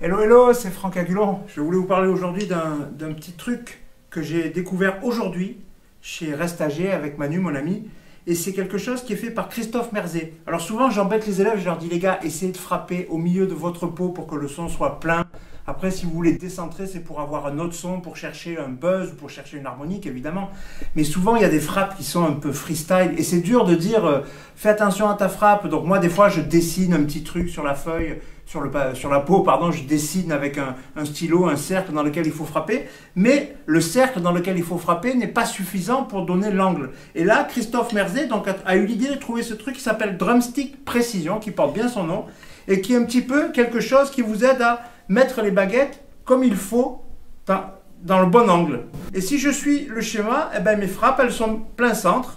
Hello, hello, c'est Franck Agulon. Je voulais vous parler aujourd'hui d'un petit truc que j'ai découvert aujourd'hui chez Restager avec Manu, mon ami. Et c'est quelque chose qui est fait par Christophe Merzé. Alors souvent, j'embête les élèves, je leur dis, les gars, essayez de frapper au milieu de votre pot pour que le son soit plein. Après, si vous voulez décentrer, c'est pour avoir un autre son, pour chercher un buzz, pour chercher une harmonique, évidemment. Mais souvent, il y a des frappes qui sont un peu freestyle. Et c'est dur de dire, fais attention à ta frappe. Donc moi, des fois, je dessine un petit truc sur la feuille, sur la peau, pardon. Je dessine avec un stylo, un cercle dans lequel il faut frapper. Mais le cercle dans lequel il faut frapper n'est pas suffisant pour donner l'angle. Et là, Christophe Merzé donc, a eu l'idée de trouver ce truc qui s'appelle Drumstick Précision, qui porte bien son nom, et qui est un petit peu quelque chose qui vous aide à mettre les baguettes comme il faut dans le bon angle. Et si je suis le schéma, eh ben mes frappes, elles sont plein centre.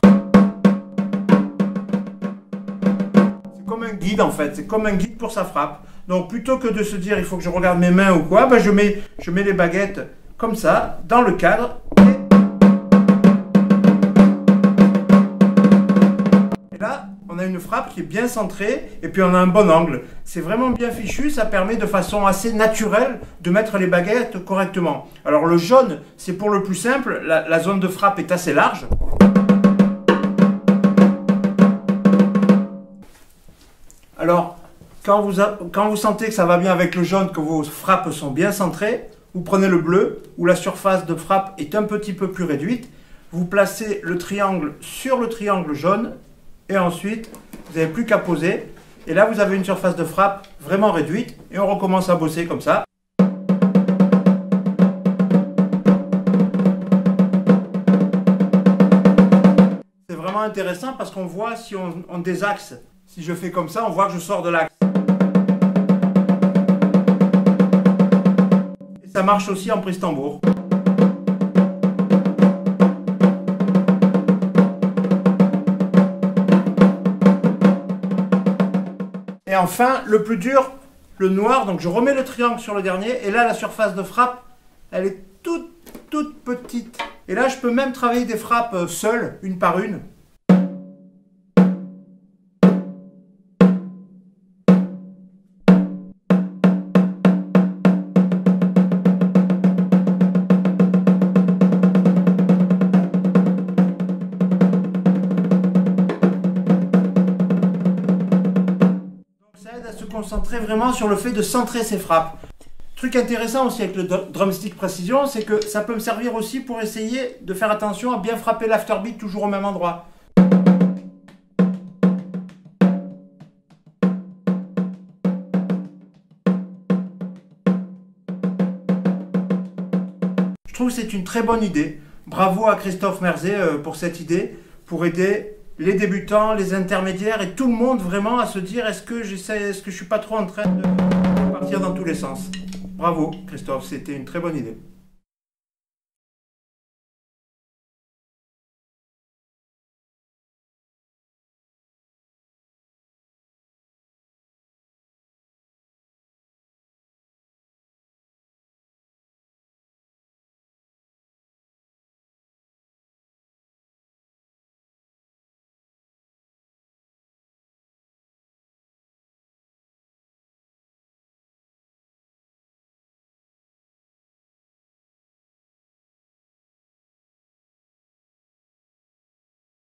C'est comme un guide en fait, c'est comme un guide pour sa frappe. Donc plutôt que de se dire il faut que je regarde mes mains ou quoi, ben je mets les baguettes comme ça, dans le cadre. Et là, on a une frappe qui est bien centrée et puis on a un bon angle. C'est vraiment bien fichu, ça permet de façon assez naturelle de mettre les baguettes correctement. Alors le jaune, c'est pour le plus simple, la zone de frappe est assez large. Alors, quand vous sentez que ça va bien avec le jaune, que vos frappes sont bien centrées, vous prenez le bleu, où la surface de frappe est un petit peu plus réduite. Vous placez le triangle sur le triangle jaune, et ensuite, vous n'avez plus qu'à poser. Et là, vous avez une surface de frappe vraiment réduite. Et on recommence à bosser comme ça. C'est vraiment intéressant parce qu'on voit si on désaxe. Si je fais comme ça, on voit que je sors de l'axe. Et ça marche aussi en prise tambour. Et enfin, le plus dur, le noir, donc je remets le triangle sur le dernier, et là la surface de frappe, elle est toute petite. Et là je peux même travailler des frappes seules, une par une. À se concentrer vraiment sur le fait de centrer ses frappes. Truc intéressant aussi avec le drumstick précision, c'est que ça peut me servir aussi pour essayer de faire attention à bien frapper l'afterbeat toujours au même endroit. Je trouve que c'est une très bonne idée. Bravo à Christophe Merzé pour cette idée, pour aider les débutants, les intermédiaires et tout le monde vraiment à se dire est-ce que je suis pas trop en train de partir dans tous les sens. Bravo Christophe, c'était une très bonne idée.